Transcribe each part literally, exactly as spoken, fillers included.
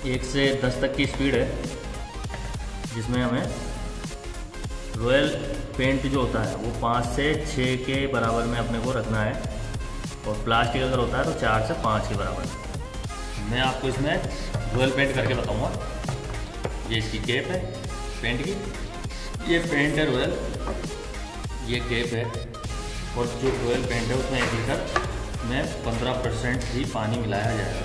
एक से दस तक की स्पीड है, जिसमें हमें रॉयल पेंट जो होता है वो पाँच से छः के बराबर में अपने को रखना है, और प्लास्टिक अगर होता है तो चार से पाँच के बराबर। मैं आपको इसमें रॉयल पेंट करके बताऊंगा। ये इसकी केप है पेंट की, ये पेंट है रॉयल, ये केप है, और जो रॉयल पेंट है उसमें एक लीटर में पंद्रह परसेंट ही पानी मिलाया जाएगा।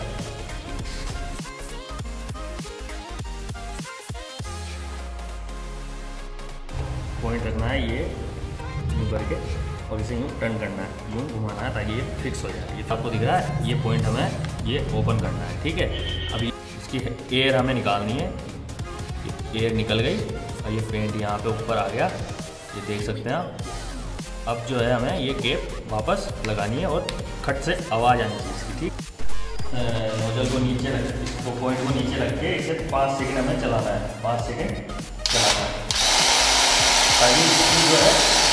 पॉइंट रखना है ये यूँ करके, और इसे यूँ टर्न करना है, यूँ घुमाना है ताकि ये फिक्स हो जाए। ये आपको दिख रहा है, ये पॉइंट हमें ये ओपन करना है, ठीक है। अभी इसकी एयर हमें निकालनी है, एयर निकल गई और ये पेंट यहाँ पे ऊपर आ गया, ये देख सकते हैं आप। अब जो है हमें ये केप वापस लगानी है और खट से आवाज़ आनी चाहिए इसकी, ठीक। नोजल को नीचे रख, इसको पॉइंट को नीचे रख के इसे पाँच सेकंड हमें चलाना है, पाँच सेकंड चलाना है ताकि इसकी जो है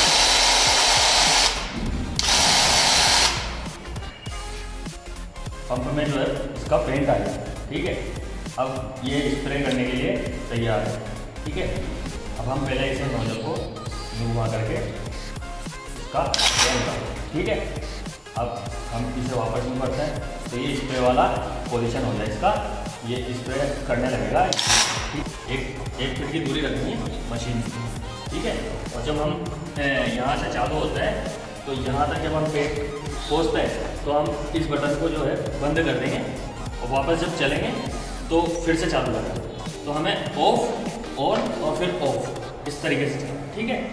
पंप में जो है इसका पेंट आ जाए, ठीक है। अब ये स्प्रे करने के लिए तैयार है, ठीक है। अब हम पहले इसे नोजल को घुमा करके इसका पेंट कर, ठीक है। अब हम इसे वापस में करते हैं तो ये स्प्रे वाला पोजीशन हो जाए इसका, ये स्प्रे करने लगेगा। एक एक फीट की दूरी रखनी है मशीन की, ठीक है। और जब हम यहाँ से चालू होते हैं तो यहाँ तक जब हम पेंट पहुँचते हैं तो हम इस बटन को जो है बंद कर देंगे, और वापस जब चलेंगे तो फिर से चालू करना। तो हमें ऑफ ऑन और फिर ऑफ इस तरीके से चलना, ठीक है।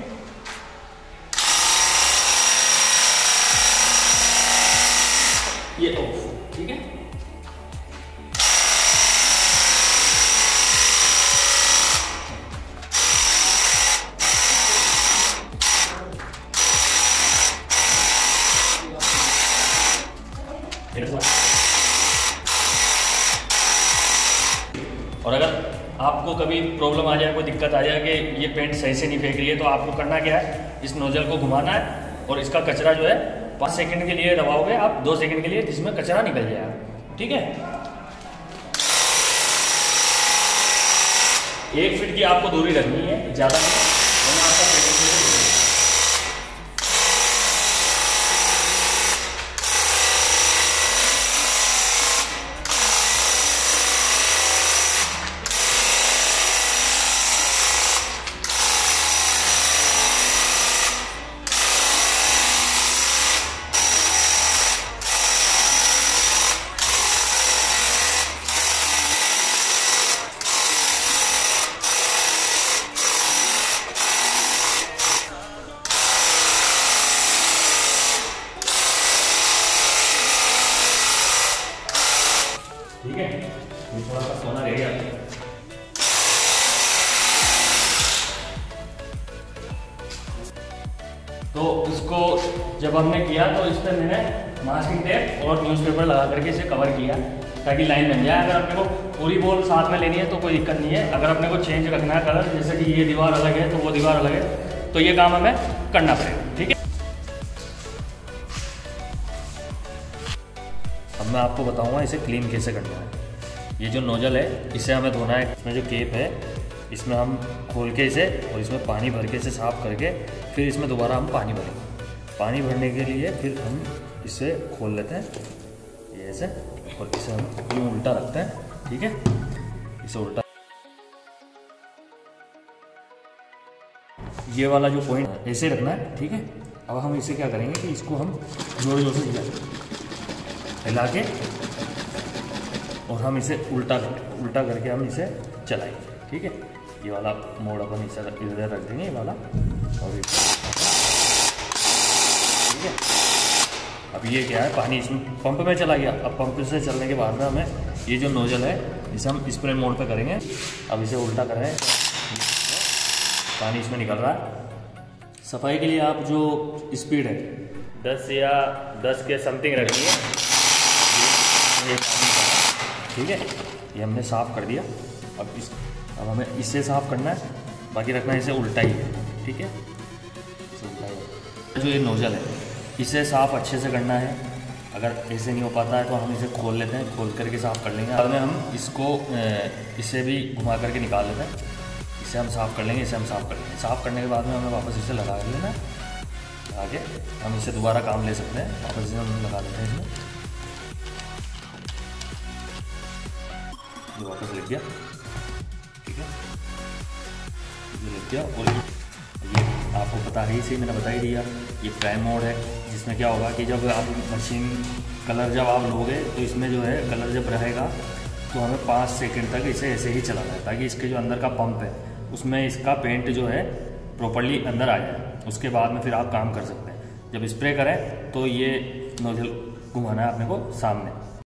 ये ऑफ, ठीक है। और अगर आपको कभी प्रॉब्लम आ जाए, कोई दिक्कत आ जाए कि ये पेंट सही से नहीं फेंक रही है, तो आपको करना क्या है, इस नोजल को घुमाना है और इसका कचरा जो है पाँच सेकंड के लिए दबाओगे आप, दो सेकंड के लिए, जिसमें कचरा निकल जाएगा, ठीक है। एक फीट की आपको दूरी रखनी है, ज़्यादा नहीं, वरना आपका पेंट ठीक है। ये थोड़ा सा सोना रह गया, तो इसको जब हमने किया तो इस पर मैंने मास्किंग टेप और न्यूज़पेपर लगा करके इसे कवर किया ताकि लाइन बन जाए। अगर अपने को पूरी बॉल साथ में लेनी है तो कोई दिक्कत नहीं है। अगर अपने को चेंज रखना है कलर, जैसे कि ये दीवार अलग है तो वो दीवार अलग है, तो ये काम हमें करना पड़ेगा, ठीक है। अब मैं आपको बताऊंगा इसे क्लीन कैसे करना है। ये जो नोजल है इसे हमें धोना है, इसमें जो केप है इसमें हम खोल के इसे और इसमें पानी भर के इसे साफ़ करके फिर इसमें दोबारा हम पानी भरेंगे। पानी भरने के लिए फिर हम इसे खोल लेते हैं ये ऐसे, और इसे हम यूँ उल्टा रखते हैं, ठीक है। इसे उल्टा, ये वाला जो पॉइंट ऐसे रखना है, ठीक है। अब हम इसे क्या करेंगे कि इसको हम जोर जोर से हिलाएंगे, हिला के और हम इसे उल्टा उल्टा करके हम इसे चलाएंगे, ठीक है। ये वाला मोड़ अपन इसे इधर रख देंगे, ये वाला, और ठीक है। अब ये क्या है, पानी इसमें पंप में चला गया। अब पंप से चलने के बाद में हमें ये जो नोजल है इसे हम स्प्रे मोड पे करेंगे। अब इसे उल्टा कर रहे हैं, पानी इसमें निकल रहा है। सफाई के लिए आप जो स्पीड है दस या दस के समथिंग रखनी है, ये ठीक है। ये हमने साफ़ कर दिया। अब इस अब हमें इससे साफ़ करना है, बाकी रखना है इसे उल्टा ही, ठीक है। इसे उल्टा ही, जो ये नोजल है इसे साफ़ अच्छे से करना है, अगर ऐसे नहीं हो पाता है तो हम इसे खोल लेते हैं, खोल करके साफ़ कर लेंगे। बाद में हम इसको इसे भी घुमा करके निकाल लेते हैं। इसे हम साफ़ कर लेंगे, इसे हम साफ़ कर लेंगे। साफ़ करने के बाद में हमें वापस इसे लगा लेना। आगे हम इसे दोबारा काम ले सकते हैं, वापस इसे हम लगा देते हैं इसमें। ये वापस लग गया, ठीक है, ये लग गया। और ये आपको पता है, इसे मैंने बता ही दिया, ये प्राइम मोड है, जिसमें क्या होगा कि जब आप मशीन कलर जब आप लोगे तो इसमें जो है कलर जब रहेगा तो हमें पाँच सेकंड तक इसे ऐसे ही चलाना है, ताकि इसके जो अंदर का पंप है उसमें इसका पेंट जो है प्रॉपर्ली अंदर आ जाए। उसके बाद में फिर आप काम कर सकते हैं। जब स्प्रे करें तो ये नोजल घुमाना है अपने को सामने।